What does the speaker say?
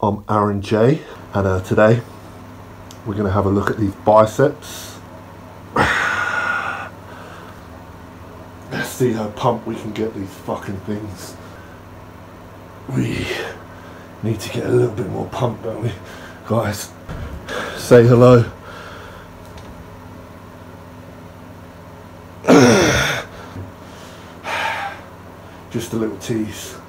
I'm Aaron J, and today we're going to have a look at these biceps. Let's see how pumped we can get these fucking things. We need to get a little bit more pumped, don't we? Guys, say hello. Just a little tease.